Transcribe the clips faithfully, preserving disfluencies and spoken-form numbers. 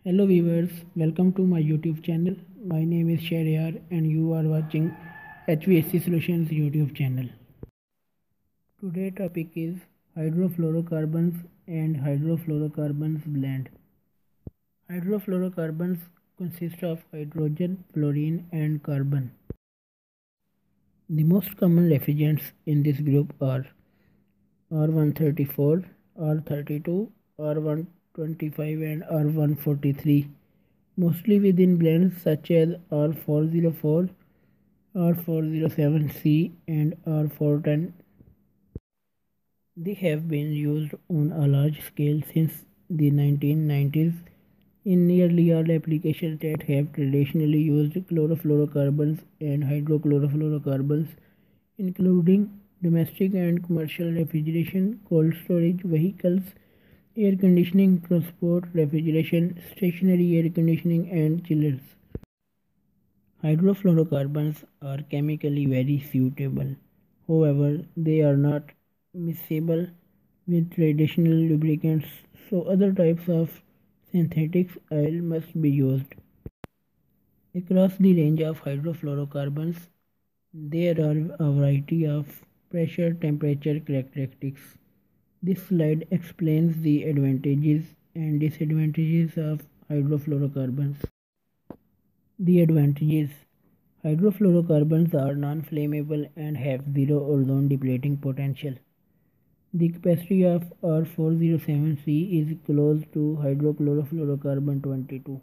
Hello viewers, welcome to my YouTube channel. My name is Shahriyar and you are watching H V A C Solutions YouTube channel. Today topic is hydrofluorocarbons and hydrofluorocarbons blend. Hydrofluorocarbons consist of hydrogen, fluorine and carbon. The most common refrigerants in this group are R one thirty-four, R thirty-two, R one twenty-five and R one forty-three, mostly within blends such as R four oh four, R four oh seven C and R four ten. They have been used on a large scale since the nineteen nineties in nearly all applications that have traditionally used chlorofluorocarbons and hydrochlorofluorocarbons, including domestic and commercial refrigeration, cold storage, vehicles, air conditioning, transport, refrigeration, stationary air conditioning and chillers. Hydrofluorocarbons are chemically very suitable. However, they are not miscible with traditional lubricants, so other types of synthetic oil must be used. Across the range of hydrofluorocarbons, there are a variety of pressure temperature characteristics. This slide explains the advantages and disadvantages of hydrofluorocarbons. The advantages: hydrofluorocarbons are non-flammable and have zero ozone depleting potential. The capacity of R four oh seven C is close to hydrochlorofluorocarbon twenty-two.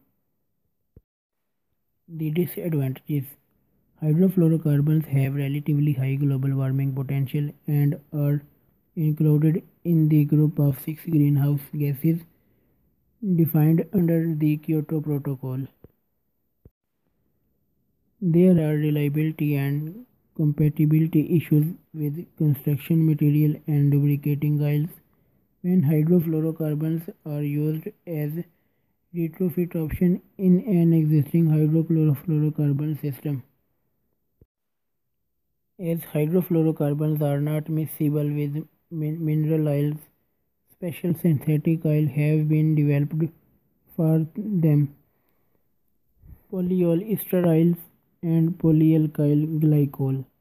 The disadvantages: hydrofluorocarbons have relatively high global warming potential and are included in the group of six greenhouse gases defined under the Kyoto Protocol. There are reliability and compatibility issues with construction material and lubricating oils when hydrofluorocarbons are used as retrofit option in an existing hydrochlorofluorocarbon system. As hydrofluorocarbons are not miscible with min mineral oils, special synthetic oil have been developed for them. Polyol ester oils and polyalkyl glycol.